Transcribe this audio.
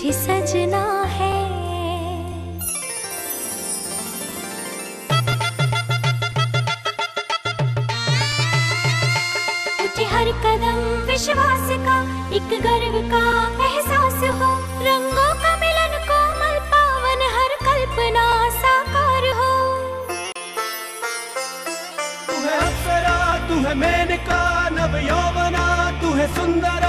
तुझे सजना है। उठे हर कदम विश्वास का, एक गर्व का एहसास हो, रंगों का मिलन कोमल पावन, हर कल्पना साकार हो। तू है अप्सरा, तू है मेनका, नव यौवना, तू है सुंदर